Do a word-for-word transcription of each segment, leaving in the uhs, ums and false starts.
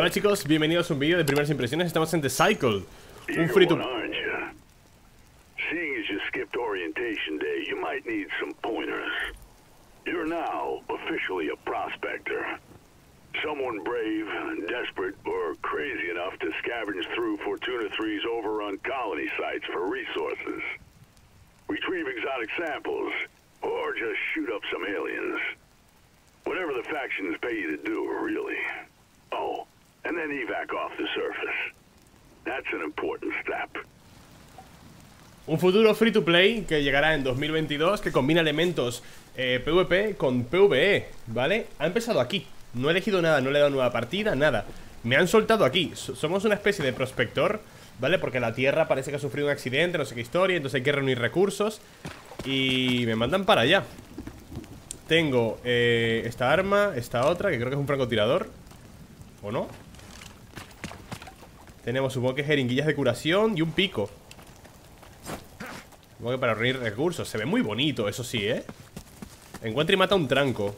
Hola chicos, bienvenidos a un vídeo de primeras impresiones. Estamos en The Cycle, un free to play. Seeing as you skipped orientation day, you might need some pointers. You're now officially a prospector. Someone brave, desperate, or crazy enough to scavenge through Fortuna three's overrun colony sites for resources. Retrieve exotic samples, or just shoot up some aliens. Whatever the factions pay you to do, really. Oh, and then evac off the surface. That's an important step. Un futuro free to play que llegará en dos mil veintidós, que combina elementos eh, PvP con PvE, ¿vale? Ha empezado aquí. No he elegido nada, no le he dado nueva partida, nada. Me han soltado aquí. Somos una especie de prospector, ¿vale? Porque la Tierra parece que ha sufrido un accidente, no sé qué historia. Entonces hay que reunir recursos y me mandan para allá. Tengo eh, esta arma, esta otra, que creo que es un francotirador. ¿O no? Tenemos, supongo que jeringuillas de curación y un pico. Supongo que para reunir recursos. Se ve muy bonito, eso sí, ¿eh? Encuentra y mata un tranco.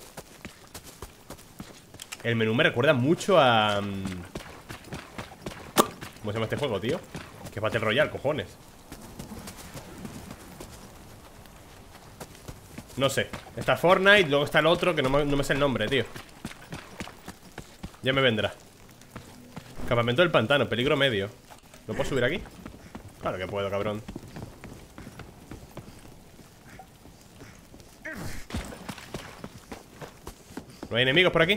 El menú me recuerda mucho a... ¿Cómo se llama este juego, tío? Que es Battle Royale, cojones. No sé. Está Fortnite, luego está el otro que no me, no me sé el nombre, tío. Ya me vendrá. Campamento del pantano, peligro medio. ¿No puedo subir aquí? Claro que puedo, cabrón. ¿No hay enemigos por aquí?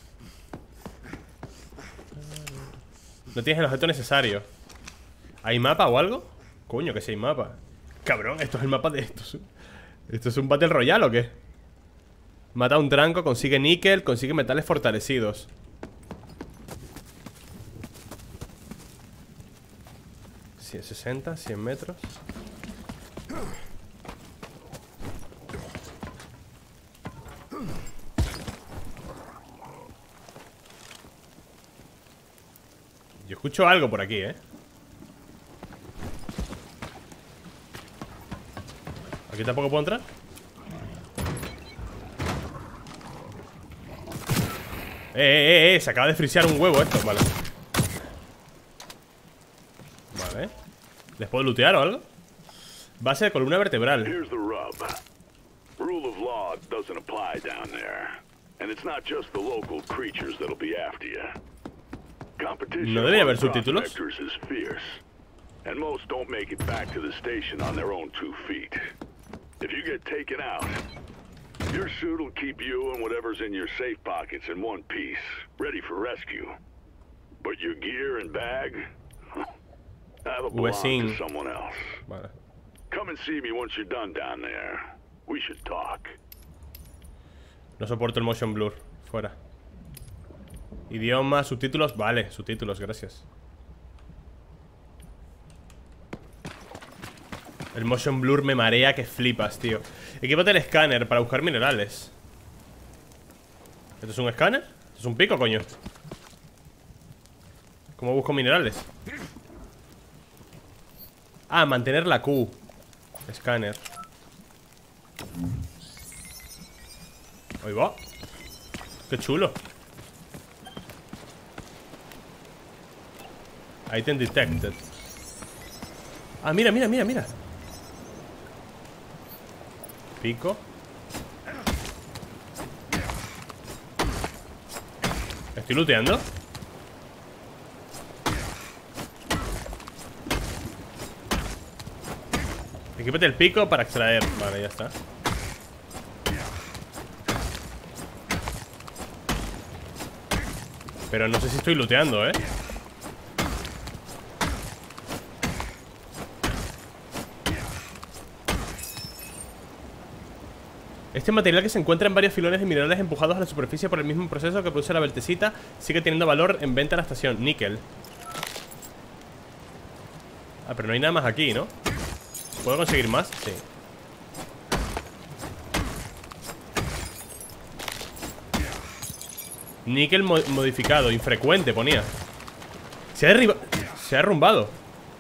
No tienes el objeto necesario. ¿Hay mapa o algo? Coño, que si hay mapa. Cabrón, esto es el mapa de estos. ¿Esto es un Battle Royale o qué? Mata a un tranco, consigue níquel, consigue metales fortalecidos. ciento sesenta, cien metros. Yo escucho algo por aquí, ¿eh? ¿Aquí tampoco puedo entrar? Eh, eh, eh, se acaba de frisear un huevo esto, vale. Vale. ¿Les puedo lootear o algo? Base de columna vertebral. Here's the rub. Rule of law doesn't apply down there. And it's not just the local creatures that'll be after you. Competition ¿No debería haber among subtítulos? prospectors is fierce. And most don't make it back to the station on their own two feet. If you get taken out, your suit will keep you and whatever's in your safe pockets in one piece, ready for rescue. But your gear and bag, that'll belong to someone else. Vale. Come and see me once you're done down there. We should talk. No soporto el motion blur. Fuera. Idioma, subtítulos. Vale, subtítulos, gracias. El motion blur me marea que flipas, tío. Equípate el escáner para buscar minerales. ¿Esto es un escáner? ¿Esto es un pico, coño? ¿Cómo busco minerales? Ah, mantener la Q. Escáner. Ahí va. Qué chulo. Item detected. Ah, mira, mira, mira, mira. Pico. ¿Estoy looteando? Equípate el pico para extraer. Vale, ya está. Pero no sé si estoy looteando, ¿eh? Este material, que se encuentra en varios filones de minerales empujados a la superficie por el mismo proceso que produce la vertesita, sigue teniendo valor en venta a la estación. Níquel. Ah, pero no hay nada más aquí, ¿no? ¿Puedo conseguir más? Sí. Níquel mo modificado, infrecuente, ponía. Se ha derribado. Se ha arrumbado.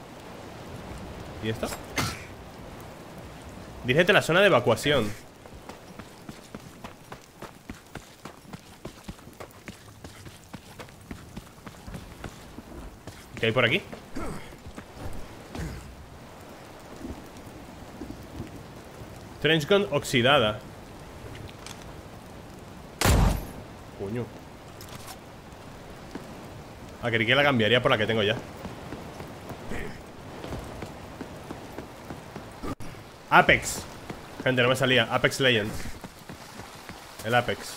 ¿Y esto? Dirígete a la zona de evacuación. ¿Qué hay por aquí? Trench gun oxidada. Coño. Ah, creí que la cambiaría por la que tengo ya. Apex. Gente, no me salía. Apex Legends. El Apex.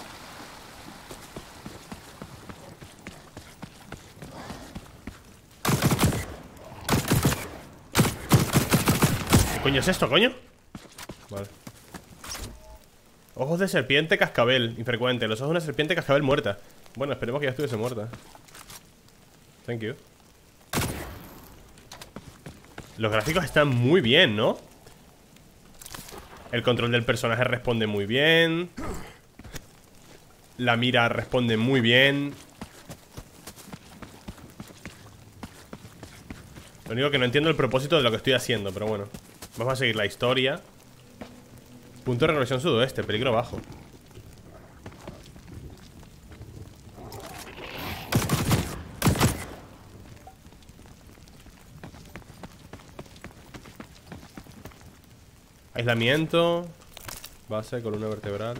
¿Qué coño es esto, coño? Vale. Ojos de serpiente cascabel. Infrecuente. Los ojos de una serpiente cascabel muerta. Bueno, esperemos que ya estuviese muerta. Thank you. Los gráficos están muy bien, ¿no? El control del personaje responde muy bien. La mira responde muy bien. Lo único que no entiendo es el propósito de lo que estoy haciendo, pero bueno. Vamos a seguir la historia. Punto de regresión sudoeste, peligro bajo. Aislamiento. Base, columna vertebral.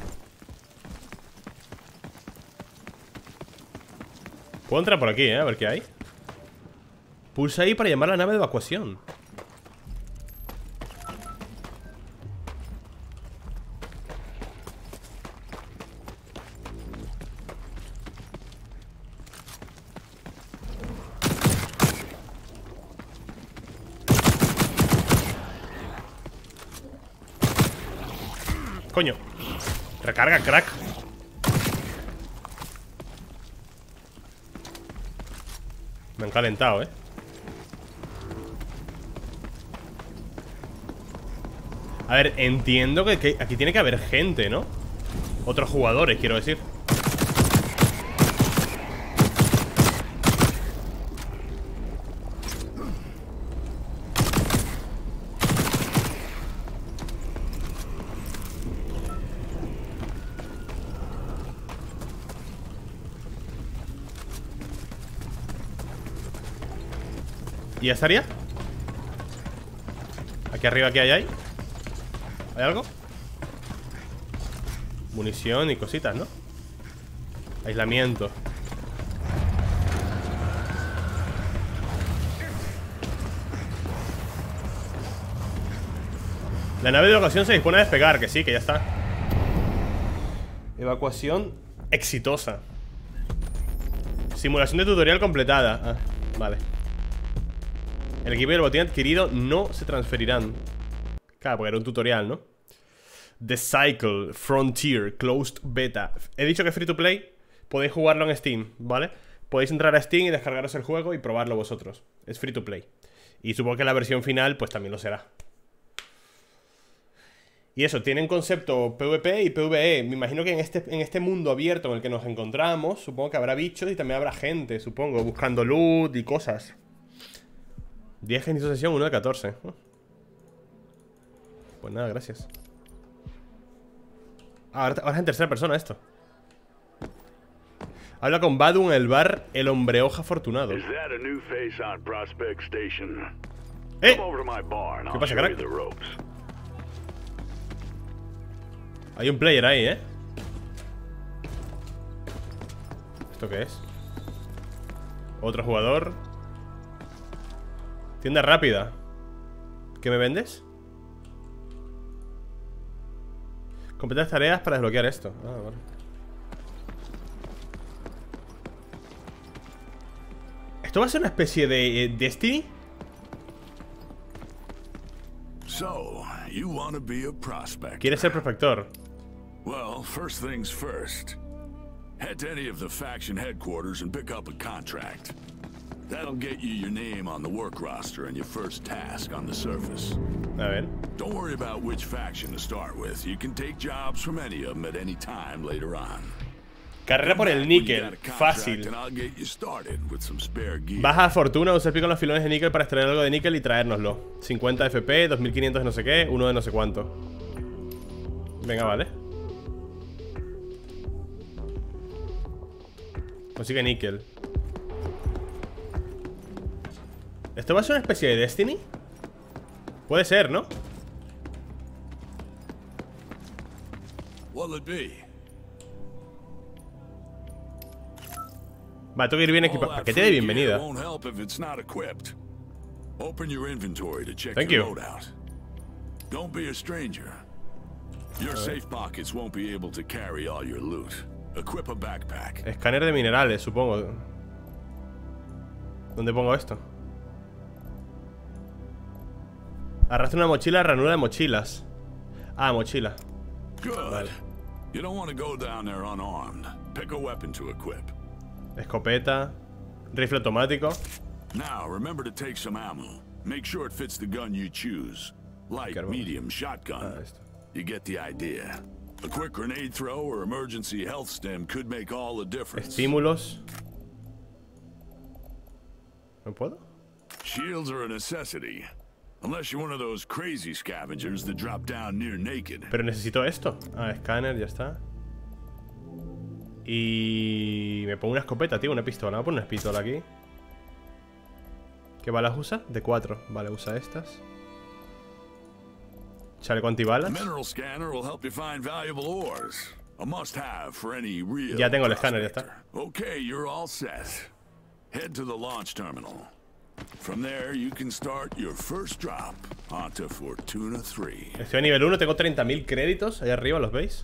Puedo entrar por aquí, eh, a ver qué hay. Pulsa ahí para llamar a la nave de evacuación. Coño. Recarga, crack. Me han calentado, eh. A ver, entiendo que, que aquí tiene que haber gente, ¿no? Otros jugadores, quiero decir. ¿Y ya estaría? Aquí arriba, ¿qué hay ahí? ¿Hay algo? Munición y cositas, ¿no? Aislamiento. La nave de evacuación se dispone a despegar, que sí, que ya está. Evacuación exitosa. Simulación de tutorial completada. Ah, vale. El equipo y el botín adquirido no se transferirán. Claro, porque era un tutorial, ¿no? The Cycle, Frontier, Closed Beta. He dicho que es free to play. Podéis jugarlo en Steam, ¿vale? Podéis entrar a Steam y descargaros el juego y probarlo vosotros. Es free to play. Y supongo que la versión final pues también lo será. Y eso, tienen concepto PvP y PvE. Me imagino que en este, en este mundo abierto en el que nos encontramos, supongo que habrá bichos y también habrá gente, supongo, buscando loot y cosas. diez inicio de sesión, uno de catorce. Pues nada, gracias. Ah, ahora, ahora es en tercera persona esto. Habla con Badu en el bar El Hombre Hoja Afortunado. Is that a new face on Prospect Station? ¡Eh! Come over to my bar and ¿Qué I'll pasa, show crack? you the ropes. Hay un player ahí, ¿eh? ¿Esto qué es? Otro jugador. Tienda rápida. ¿Qué me vendes? Completar tareas para desbloquear esto. Ah, vale. ¿Esto va a ser una especie de eh, Destiny? So, you want to be a prospector? ¿Quieres ser prospector? Well, first things first. Head to any of the faction headquarters and pick up a contract. That'll get you your name on the work roster and your first task on the surface. A ver. Don't worry about which faction to start with. You can take jobs from any of them at any time later on. Carrera por el níquel. Fácil. Baja fortuna, usa el pico en los filones de níquel para extraer algo de níquel y traérnoslo. cincuenta F P, dos mil quinientos de no sé qué, uno de no sé cuánto. Venga, vale. Consigue níquel. ¿Esto va a ser una especie de Destiny? Puede ser, ¿no? What'll it be? Vale, tengo que ir bien equipado. Paquete de bienvenida. Won't help if it's not equipped. Open your inventory to check Thank your you. loadout. Don't be a stranger. Your safe pockets won't be able to carry all your loot. Equip a backpack. Escáner de minerales, supongo. ¿Dónde pongo esto? Arrastra una mochila, ranura de mochilas. Ah, mochila. Good. Vale. You don't want to go down there unarmed. Pick a weapon to equip. Escopeta. Rifle automático. Now, remember to take some ammo. Make sure it fits the gun you choose. Light, Caramba. medium, shotgun. Ah, esto. You get the idea. A quick grenade throw or emergency health stem could make all the difference. Estímulos. ¿No puedo? Shields are a necessity. Unless you're one of those crazy scavengers that drop down near naked. Pero necesito esto. Ah, escáner, ya está. Y... me pongo una escopeta, tío, una pistola. Voy a poner una pistola aquí. ¿Qué balas usa? De cuatro. Vale, usa estas. Chaleco antibalas. Mineral scanner will help you find valuable ores. A must-have for any real Ya tengo el escáner, ya está. prospector. Okay, you're all set. Head to the launch terminal. From there, you can start your first drop onto Fortuna three. Estoy a nivel uno, tengo treinta mil créditos. Ahí arriba, ¿los veis?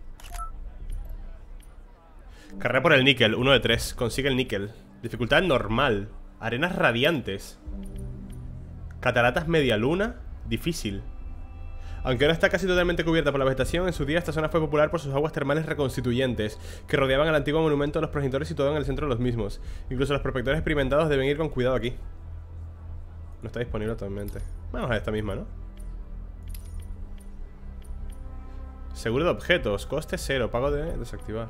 Carrera por el níquel, uno de tres. Consigue el níquel. Dificultad normal. Arenas radiantes. Cataratas media luna. Difícil. Aunque ahora está casi totalmente cubierta por la vegetación, en su día esta zona fue popular por sus aguas termales reconstituyentes, que rodeaban el antiguo monumento de los progenitores situado en el centro de los mismos. Incluso los prospectores experimentados deben ir con cuidado aquí. No está disponible actualmente. Vamos a esta misma, ¿no? Seguro de objetos, coste cero, pago de desactivar.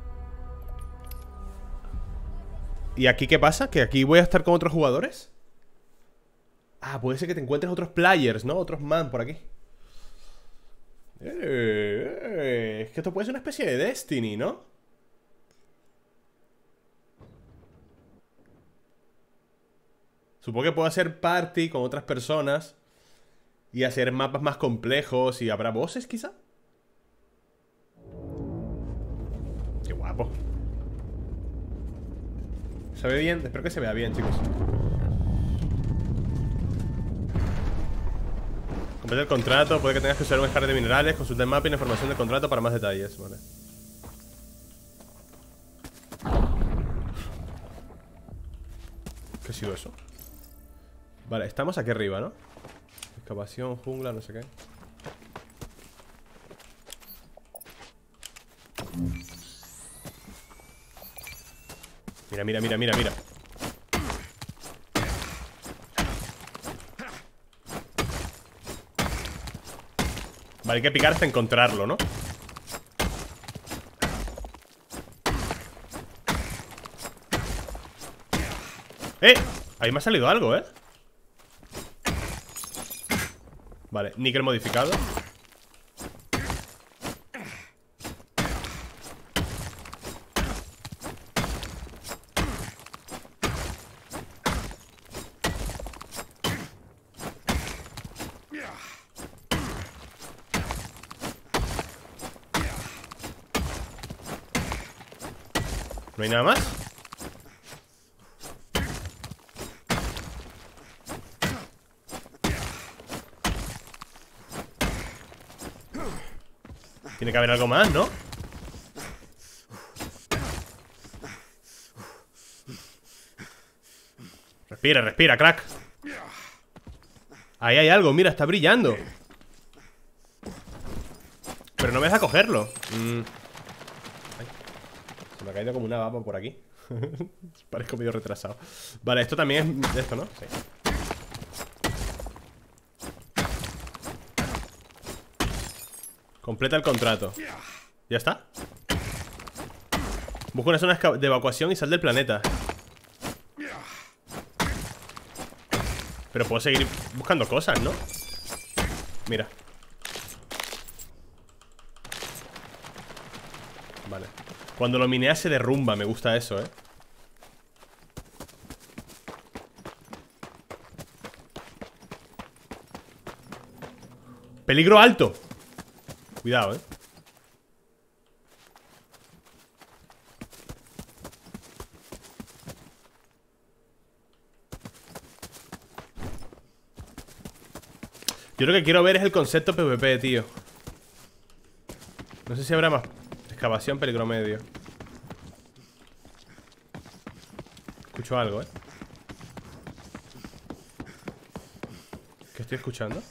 ¿Y aquí qué pasa? ¿Que aquí voy a estar con otros jugadores? Ah, puede ser que te encuentres otros players, ¿no? Otros man por aquí. Eh, eh, es que esto puede ser una especie de Destiny, ¿no? Supongo que puedo hacer party con otras personas y hacer mapas más complejos. ¿Y habrá voces, quizá? Qué guapo. ¿Se ve bien? Espero que se vea bien, chicos. Completa el contrato, puede que tengas que usar un escáner de minerales. Consulta el mapa y la información del contrato para más detalles. Vale. ¿Qué ha sido eso? Vale, estamos aquí arriba, ¿no? Excavación, jungla, no sé qué. Mira, mira, mira, mira, mira. Vale, hay que picar hasta encontrarlo, ¿no? ¡Eh! Ahí me ha salido algo, ¿eh? Vale, níquel modificado. ¿No hay nada más? Tiene que haber algo más, ¿no? Respira, respira, crack. Ahí hay algo, mira, está brillando. Pero no me deja cogerlo. mm. Ay, se me ha caído como una baba por aquí. Parezco medio retrasado. Vale, esto también es de esto, ¿no? Sí. Completa el contrato. ¿Ya está? Busca una zona de evacuación y sal del planeta. Pero puedo seguir buscando cosas, ¿no? Mira. Vale. Cuando lo mineas se derrumba, me gusta eso, ¿eh? Peligro alto. Cuidado, eh. Yo lo que quiero ver es el concepto PvP, tío. No sé si habrá más. Excavación, peligro medio. Escucho algo, eh. ¿Qué estoy escuchando?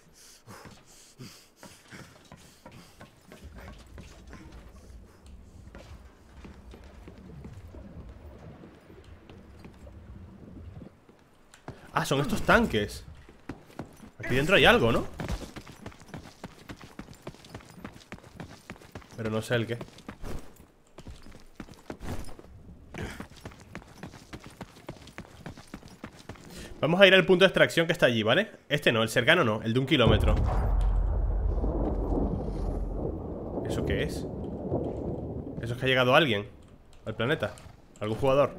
Ah, son estos tanques. Aquí dentro hay algo, ¿no? Pero no sé el qué. Vamos a ir al punto de extracción que está allí, ¿vale? Este no, el cercano no, el de un kilómetro. ¿Eso qué es? Eso es que ha llegado alguien al planeta. ¿Algún jugador?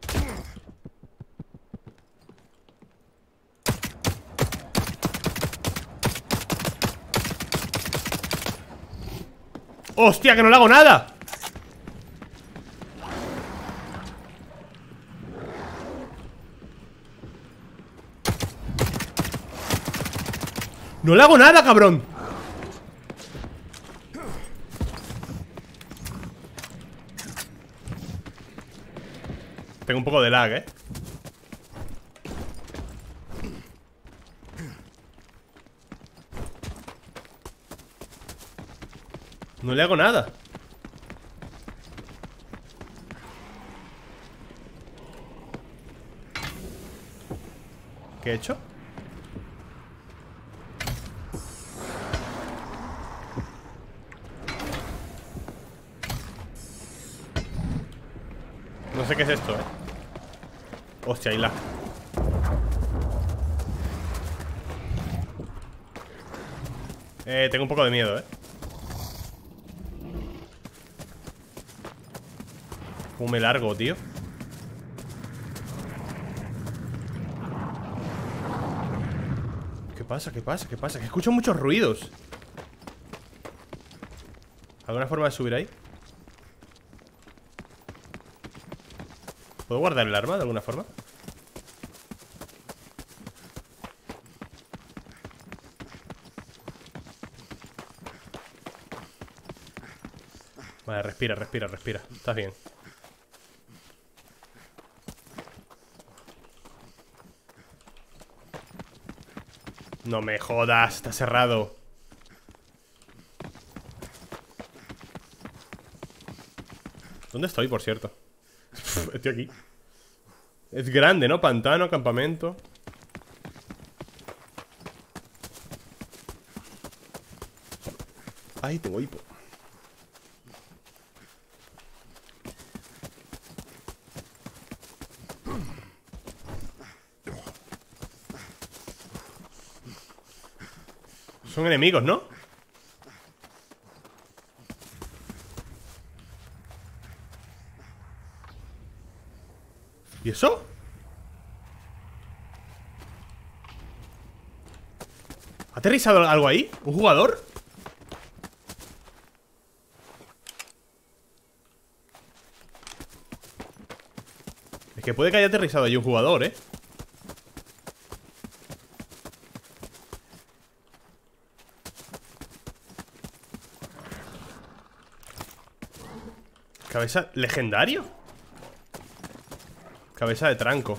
¡Hostia, que no le hago nada! ¡No le hago nada, cabrón! Tengo un poco de lag, eh. No le hago nada. ¿Qué he hecho? No sé qué es esto, eh. Hostia, hay lag. Eh, tengo un poco de miedo, eh. ¿Cómo me largo, tío? ¿Qué pasa? ¿Qué pasa? ¿Qué pasa? Que escucho muchos ruidos. ¿Alguna forma de subir ahí? ¿Puedo guardar el arma de alguna forma? Vale, respira, respira, respira. Estás bien. No me jodas, está cerrado. ¿Dónde estoy, por cierto? Estoy aquí. Es grande, ¿no? Pantano, campamento. Ay, tengo hipo. Son enemigos, ¿no? ¿Y eso? ¿Ha aterrizado algo ahí? ¿Un jugador? Es que puede que haya aterrizado ahí un jugador, ¿eh? Cabeza... ¿Legendario? Cabeza de tranco.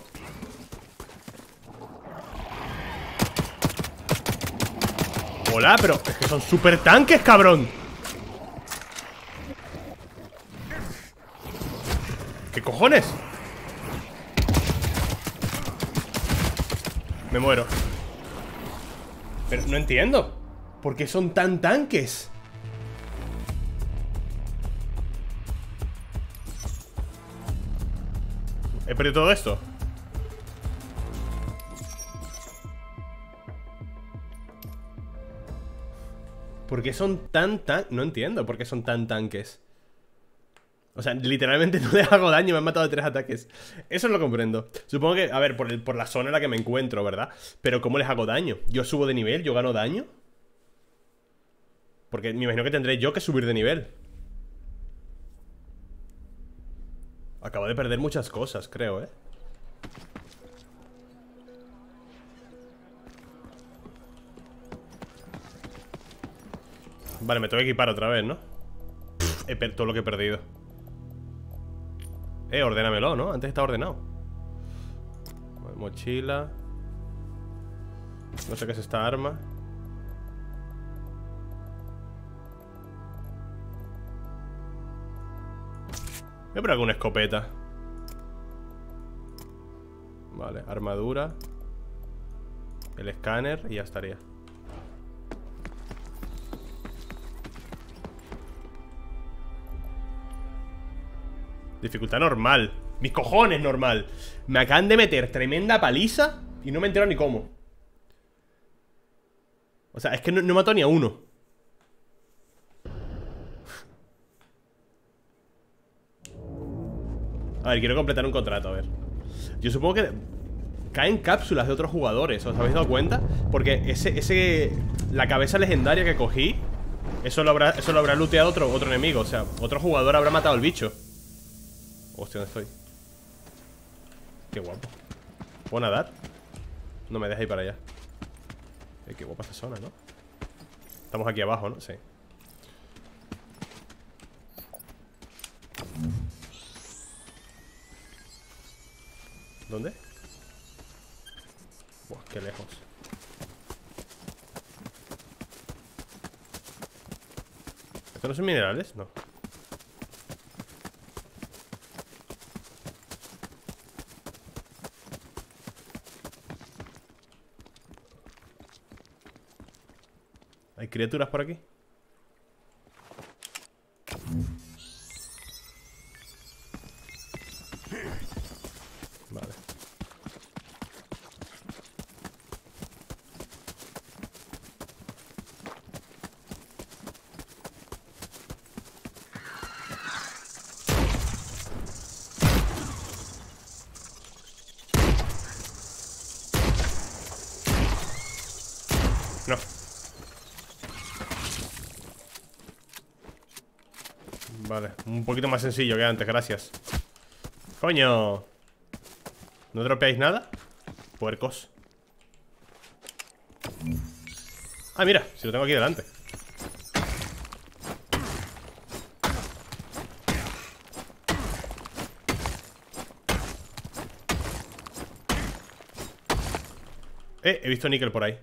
Hola, pero es que son super tanques, cabrón. ¿Qué cojones? Me muero. Pero no entiendo. ¿Por qué son tan tanques? He perdido todo esto. ¿Por qué son tan tan...? No entiendo por qué son tan tanques. O sea, literalmente no le hago daño. Me han matado de tres ataques. Eso lo comprendo. Supongo que, a ver, por, el, por la zona en la que me encuentro, ¿verdad? Pero ¿cómo les hago daño? Yo subo de nivel, yo gano daño. Porque me imagino que tendré yo que subir de nivel. Acabo de perder muchas cosas, creo, ¿eh? Vale, me tengo que equipar otra vez, ¿no? Pff, he per- todo lo que he perdido. Eh, ordénamelo, ¿no? Antes estaba ordenado. Vale, mochila. No sé qué es esta arma. Voy a poner alguna escopeta. Vale, armadura. El escáner y ya estaría. Dificultad normal. Mis cojones, normal. Me acaban de meter tremenda paliza y no me entero ni cómo. O sea, es que no, no mató ni a uno. A ver, quiero completar un contrato, a ver. Yo supongo que caen cápsulas de otros jugadores. ¿Os habéis dado cuenta? Porque ese, ese la cabeza legendaria que cogí, Eso lo habrá, eso lo habrá looteado otro, otro enemigo. O sea, otro jugador habrá matado al bicho. Hostia, ¿dónde estoy? Qué guapo. ¿Puedo nadar? No me deja ir para allá. Eh, qué guapa esta zona, ¿no? Estamos aquí abajo, ¿no? Sí. ¿Dónde? Buah, qué lejos. ¿Estos no son minerales? No. ¿Hay criaturas por aquí? Vale. No. Vale, un poquito más sencillo que antes, gracias. ¡Coño! ¿No dropeáis nada? Puercos. Ah, mira, si lo tengo aquí delante. Eh, he visto níquel por ahí.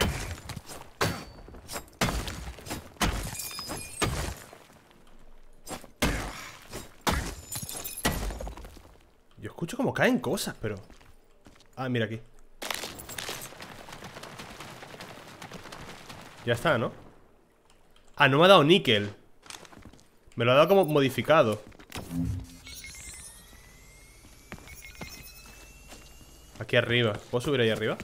Yo escucho como caen cosas, pero... Ah, mira aquí. Ya está, ¿no? Ah, no me ha dado níquel. Me lo ha dado como modificado. Aquí arriba. ¿Puedo subir ahí arriba?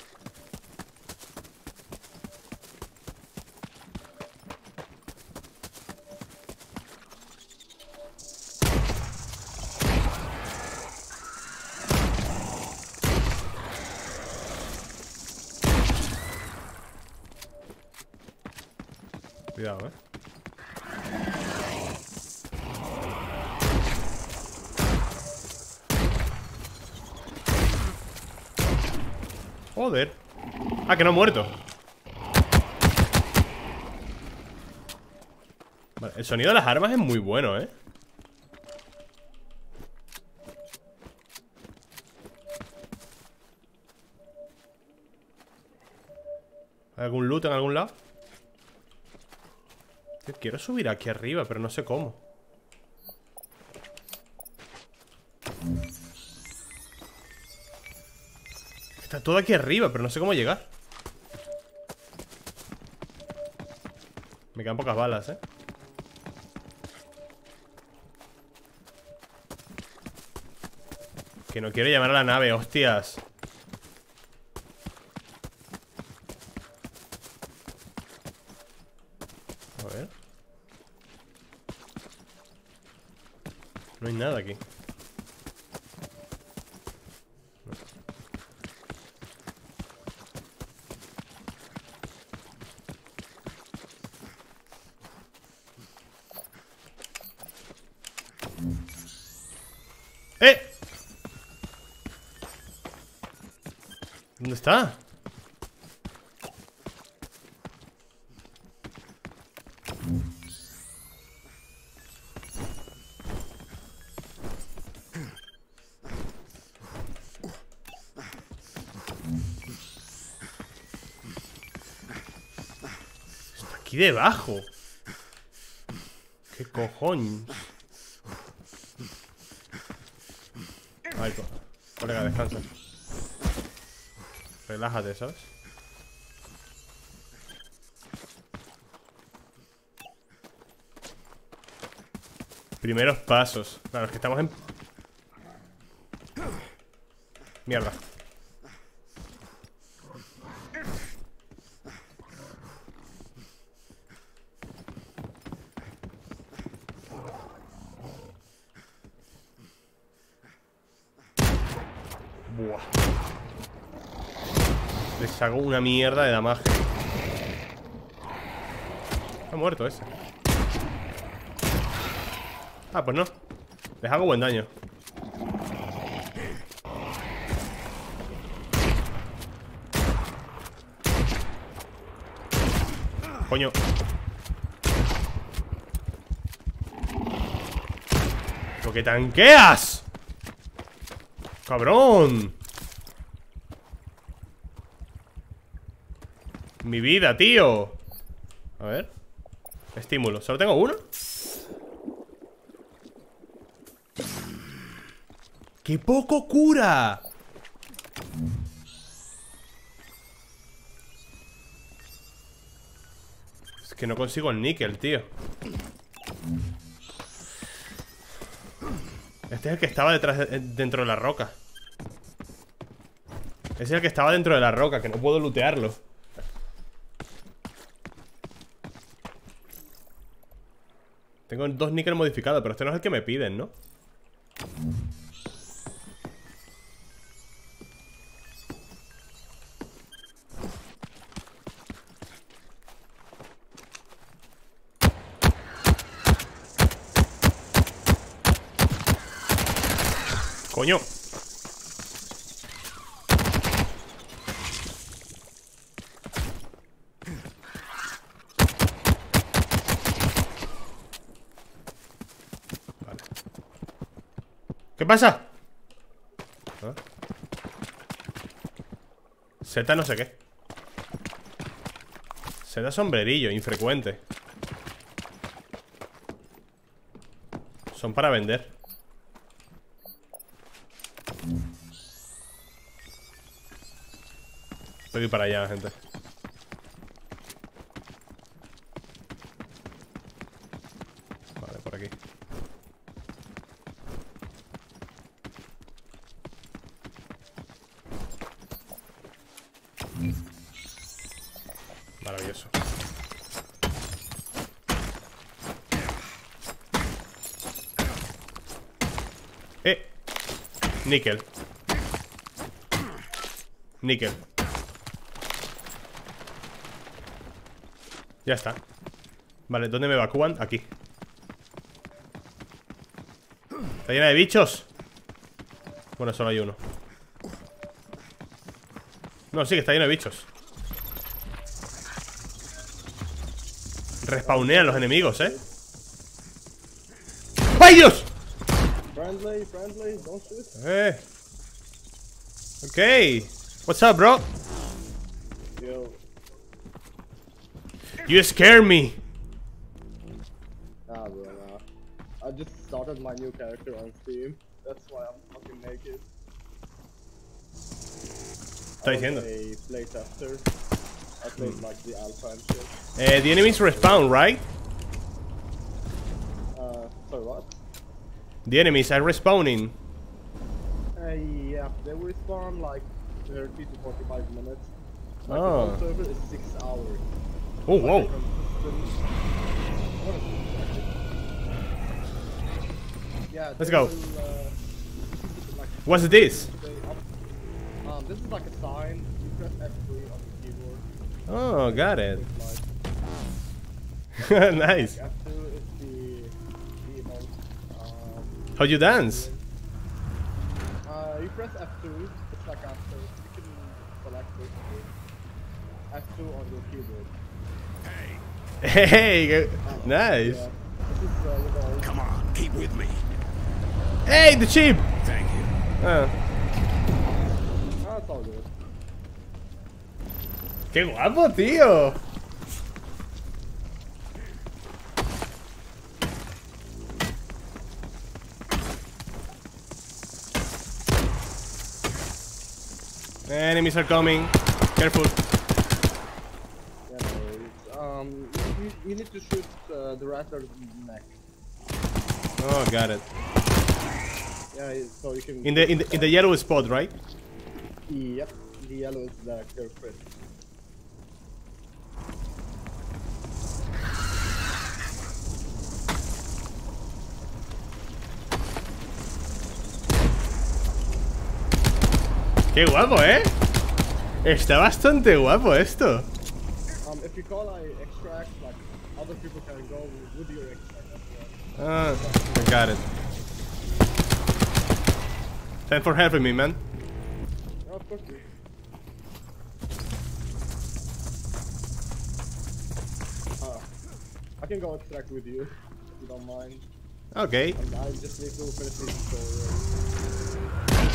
Cuidado, eh. Joder. Ah, que no ha muerto. Vale, el sonido de las armas es muy bueno, eh. ¿Hay algún loot en algún lado? Quiero subir aquí arriba, pero no sé cómo. Está todo aquí arriba, pero no sé cómo llegar. Me quedan pocas balas, eh. Que no quiero llamar a la nave, hostias. A ver. No hay nada aquí. No. ¡Eh! ¿Dónde está? Está aquí debajo. ¿Qué cojones? Ay, co- colega, descansa. Relájate, ¿sabes? Primeros pasos. Claro, es que estamos en... Mierda. Buah. Les hago una mierda de damaje. Ha muerto ese. Ah, pues no. Les hago buen daño. Coño. ¡Lo que tanqueas! ¡Cabrón! Mi vida, tío. A ver. Estímulo. ¿Solo tengo uno? ¡Qué poco cura! Es que no consigo el níquel, tío. Este es el que estaba detrás de, dentro de la roca. Ese es el que estaba dentro de la roca, que no puedo lootearlo. Tengo dos níquel modificados, pero este no es el que me piden, ¿no? ¡Coño! Vale. ¿Qué pasa? ¿Ah? Z no sé qué. Z sombrerillo, infrecuente. Son para vender. Estoy para allá, gente. Vale, por aquí. Maravilloso. Eh. Níquel. Níquel. Ya está. Vale, ¿dónde me evacúan? Aquí. ¿Está llena de bichos? Bueno, solo hay uno. No, sí, que está lleno de bichos. Respawnean los enemigos, ¿eh? ¡Ay, Dios! Friendly, friendly, don't shoot. Eh. Ok. What's up, bro? Yo, You scare me. nah, bro, nah. I just started my new character on Steam. That's why I'm fucking naked. Está diciendo. I playtester. I played like the alpha and shit. Eh, the enemies respawn, right? Uh, sorry, what? The enemies are respawning. Uh, yeah, they respawn like thirty to forty-five minutes. Like Oh. the whole server is six hours. Oh, whoa. What is this? Yeah, Let's they go. will, uh, like, What's this? they up- Um, this is like a sign. You press F three on the keyboard. Oh, got it. It's like Nice. F two is the the emote. Um, How you dance? you press F two, it's like after, you can select basically F two on your keyboard. Hey, good. Nice. Yeah. This is uh, with all... Come on, keep with me. Hey, the chip. Thank you. Ah, Ah, it's all good. qué guapo, tío. Enemies are coming. Careful. Yeah, no worries. Um, you, you need to shoot uh, the ratter's neck. Oh, got it. Yeah, so you can... In the in the in the yellow spot, right? Yep, the yellow is the their crit. Qué guapo, ¿eh? Está bastante guapo esto. Um, if you call I extract, like, other people can go with your extract as well. Ah, I got it. Thanks for helping me, man. Yeah, of course. Dude. Uh, I can go extract with you, if you don't mind. Okay. And I just need to finish this story.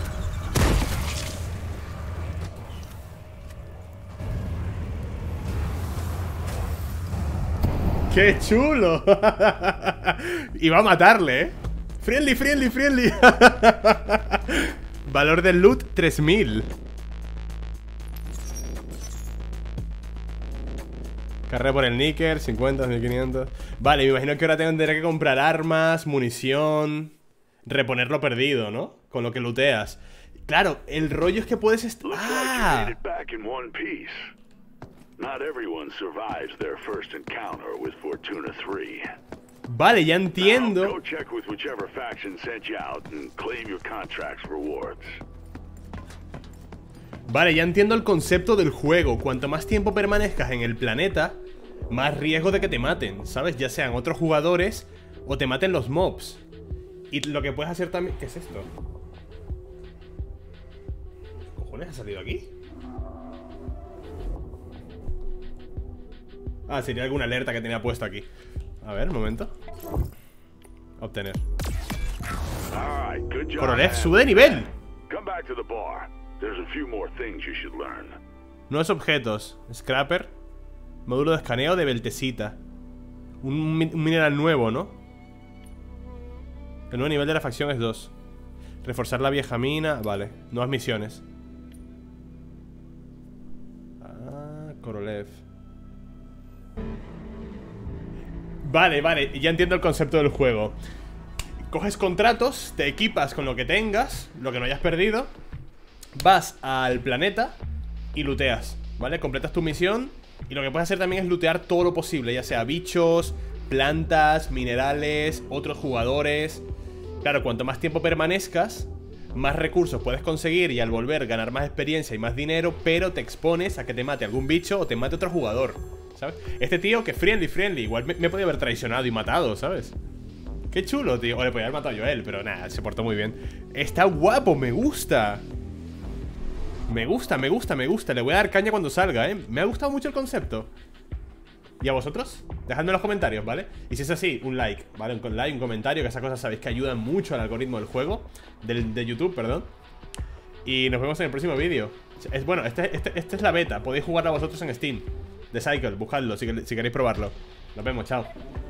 ¡Qué chulo! Iba a matarle, ¿eh? Friendly, friendly, friendly. Valor del loot, tres mil. Carré por el níquel, cincuenta, mil quinientos. Vale, me imagino que ahora tendré que comprar armas, munición, reponer lo perdido, ¿no? Con lo que looteas. Claro, el rollo es que puedes... Est Looks ¡Ah! like you made it back in one piece. Not everyone survives their first encounter with Fortuna three. Vale, ya Now, entiendo. go check with whichever faction sent you out and claim your contract's rewards. Vale, ya entiendo el concepto del juego. Cuanto más tiempo permanezcas en el planeta, más riesgo de que te maten, ¿sabes? Ya sean otros jugadores o te maten los mobs. Y lo que puedes hacer también... ¿Qué es esto? ¿Qué cojones ha salido aquí? Ah, sería alguna alerta que tenía puesto aquí. A ver, un momento. Obtener. All right, good job. Korolev sube de nivel. Come back to the bar. There's a few more things you should learn. Nuevos objetos. Scrapper. Módulo de escaneo de Beltesita. Un, mi- un mineral nuevo, ¿no? El nuevo nivel de la facción es dos. Reforzar la vieja mina. Vale. Nuevas misiones. Ah, Korolev. Vale, vale. Ya entiendo el concepto del juego. Coges contratos, te equipas con lo que tengas, lo que no hayas perdido. Vas al planeta y looteas, ¿vale? Completas tu misión. Y lo que puedes hacer también es lootear todo lo posible, ya sea bichos, plantas, minerales, otros jugadores. Claro, cuanto más tiempo permanezcas, más recursos puedes conseguir y al volver ganar más experiencia y más dinero. Pero te expones a que te mate algún bicho o te mate otro jugador, ¿sabes? Este tío que friendly, friendly, igual me, me podía haber traicionado y matado, ¿sabes? Qué chulo, tío. O le podía haber matado yo a él, pero nada, se portó muy bien. Está guapo, me gusta. Me gusta, me gusta, me gusta. Le voy a dar caña cuando salga, ¿eh? Me ha gustado mucho el concepto. ¿Y a vosotros? Dejadme en los comentarios, ¿vale? Y si es así, un like, ¿vale? Un like, un comentario, que esas cosas sabéis que ayudan mucho al algoritmo del juego. Del, de YouTube, perdón. Y nos vemos en el próximo vídeo. Es, bueno, este, este, este es la beta. Podéis jugarla vosotros en Steam. The Cycle, buscadlo si, si queréis probarlo. Nos vemos, chao.